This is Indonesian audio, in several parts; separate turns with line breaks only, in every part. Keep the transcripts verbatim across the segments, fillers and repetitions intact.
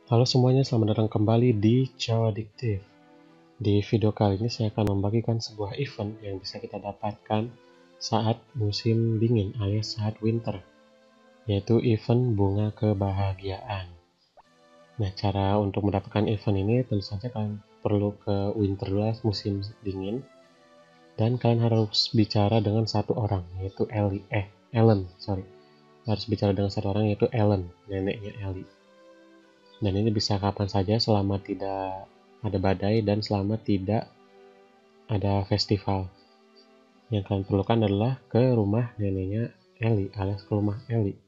Halo semuanya, selamat datang kembali di Ciao Adiktif. Di video kali ini saya akan membagikan sebuah event yang bisa kita dapatkan saat musim dingin alias saat winter, yaitu event bunga kebahagiaan. Nah, cara untuk mendapatkan event ini tentu saja kalian perlu ke winter dulu, musim dingin, dan kalian harus bicara dengan satu orang, yaitu Ellie. Eh, Ellen, sorry. Harus bicara dengan satu orang, yaitu Ellen, neneknya Ellie. Dan ini bisa kapan saja selama tidak ada badai dan selama tidak ada festival. Yang kalian perlukan adalah ke rumah neneknya Ellie alias ke rumah Ellie.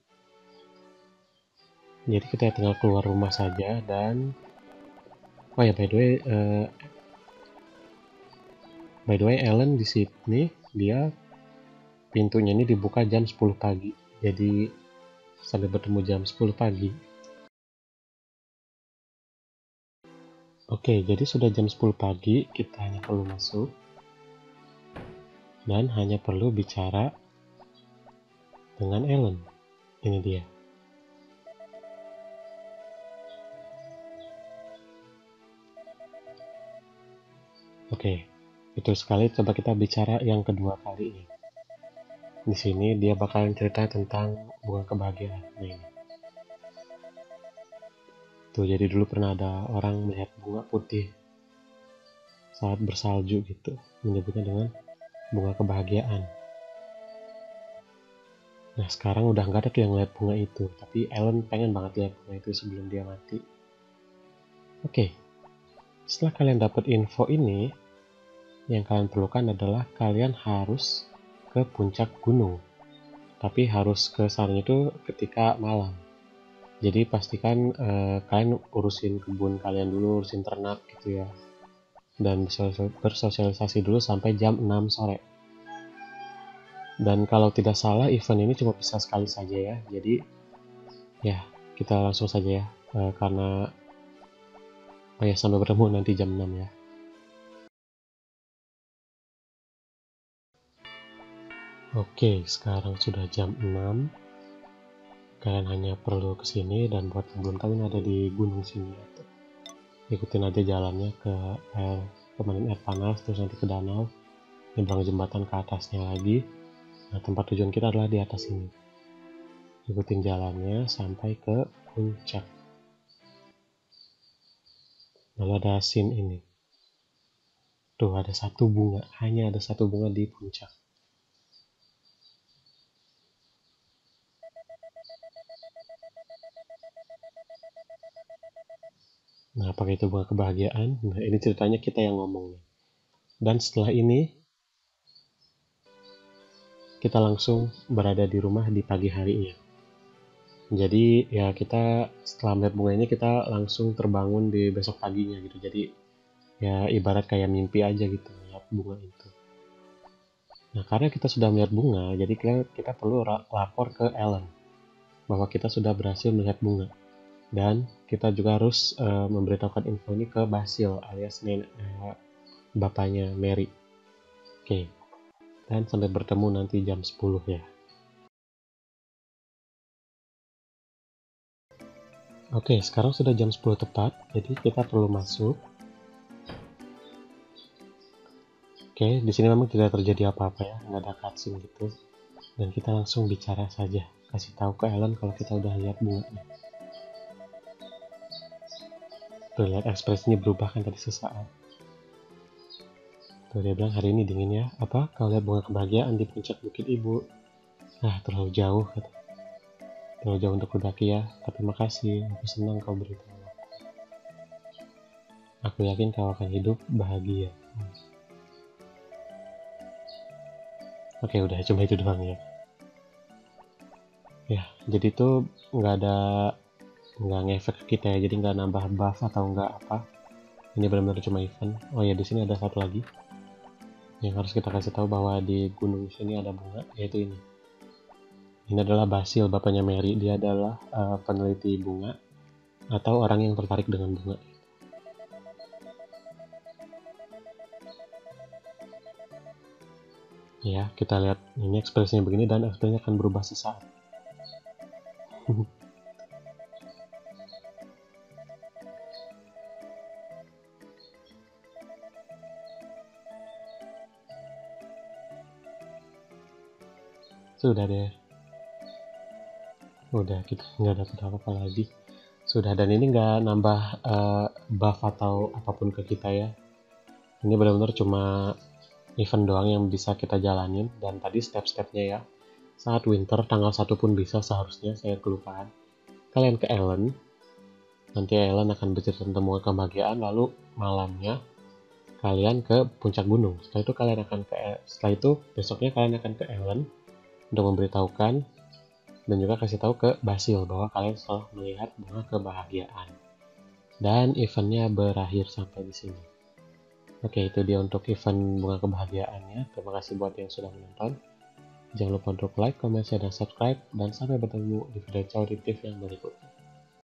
Jadi kita tinggal keluar rumah saja dan oh ya by the way uh, by the way Ellen di sini dia pintunya ini dibuka jam sepuluh pagi. Jadi sampai bertemu jam sepuluh pagi. Oke, jadi sudah jam sepuluh pagi, kita hanya perlu masuk dan hanya perlu bicara dengan Ellen. Ini dia. Oke, betul sekali. Coba kita bicara yang kedua kali ini. Di sini dia bakalan cerita tentang bunga kebahagiaan. Nah ini. Tuh, jadi dulu pernah ada orang melihat bunga putih saat bersalju gitu, menyebutnya dengan bunga kebahagiaan. Nah sekarang udah nggak ada tuh yang lihat bunga itu, tapi Ellen pengen banget lihat bunga itu sebelum dia mati. Oke, setelah kalian dapat info ini, yang kalian perlukan adalah kalian harus ke puncak gunung. Tapi harus ke sananya itu ketika malam. Jadi pastikan eh, kalian urusin kebun kalian dulu, urusin ternak gitu ya. Dan bersosialisasi dulu sampai jam enam sore. Dan kalau tidak salah event ini cuma bisa sekali saja ya. Jadi ya kita langsung saja ya. Eh, karena oh ya sampai bertemu nanti jam enam ya. Oke, sekarang sudah jam enam. Kalian hanya perlu ke sini dan buat yang belum tahu ini ada di gunung sini ya. Ikutin aja jalannya ke air, temenin air panas, terus nanti ke danau, nyebrang jembatan ke atasnya lagi. Nah, tempat tujuan kita adalah di atas ini. Ikutin jalannya sampai ke puncak. Lalu ada scene ini. Tuh, ada satu bunga. Hanya ada satu bunga di puncak. Nah, apakah itu bunga kebahagiaan? Nah, ini ceritanya kita yang ngomong. Dan setelah ini, kita langsung berada di rumah di pagi harinya. Jadi ya kita setelah melihat bunga ini kita langsung terbangun di besok paginya gitu. Jadi ya ibarat kayak mimpi aja gitu melihat bunga itu. Nah karena kita sudah melihat bunga, jadi kita, kita perlu lapor ke Ellen bahwa kita sudah berhasil melihat bunga. Dan kita juga harus uh, memberitahukan info ini ke Basil alias nenek, uh, bapaknya Mary. Oke, dan sampai bertemu nanti jam sepuluh ya. Oke, sekarang sudah jam sepuluh tepat, jadi kita perlu masuk. Oke, di sini memang tidak terjadi apa-apa ya, nggak ada cutscene gitu. Dan kita langsung bicara saja, kasih tahu ke Ellen kalau kita udah lihat bunganya. Tuh, lihat ekspresinya berubah kan tadi sesaat. Tuh, dia bilang hari ini dingin ya. Apa? Kau lihat bunga kebahagiaan di puncak bukit ibu. Ah, terlalu jauh, kata. Terlalu jauh untuk kudaki ya. Tapi makasih, aku senang kau beritahu. Aku yakin kau akan hidup bahagia. Hmm. Oke, udah cuma itu doang ya. Ya, jadi tuh nggak ada nggak ngefek ke kita ya. Jadi nggak nambah buff atau nggak apa. Ini benar-benar cuma event. Oh ya, di sini ada satu lagi yang harus kita kasih tahu bahwa di gunung sini ada bunga, yaitu ini. Ini adalah Basil, bapaknya Mary. Dia adalah uh, peneliti bunga atau orang yang tertarik dengan bunga. Ya, kita lihat ini ekspresinya begini dan ekspresinya akan berubah sesaat. Sudah deh. Udah, kita nggak dapat apa-apa lagi. Sudah, dan ini nggak nambah uh, buff atau apapun ke kita ya. Ini benar-benar cuma event doang yang bisa kita jalanin. Dan tadi step-stepnya ya. Saat winter, tanggal satu pun bisa seharusnya, saya kelupaan. Kalian ke Ellen. Nanti Ellen akan bercerita tentang kebahagiaan, lalu malamnya kalian ke puncak gunung. Setelah itu kalian akan ke setelah itu besoknya kalian akan ke Ellen untuk memberitahukan dan juga kasih tahu ke Basil bahwa kalian telah melihat bunga kebahagiaan. Dan eventnya berakhir sampai di sini. Oke, itu dia untuk event bunga kebahagiaannya. Terima kasih buat yang sudah menonton. Jangan lupa untuk like, comment, share, dan subscribe. Dan sampai bertemu di video Ciao Addictive yang berikutnya.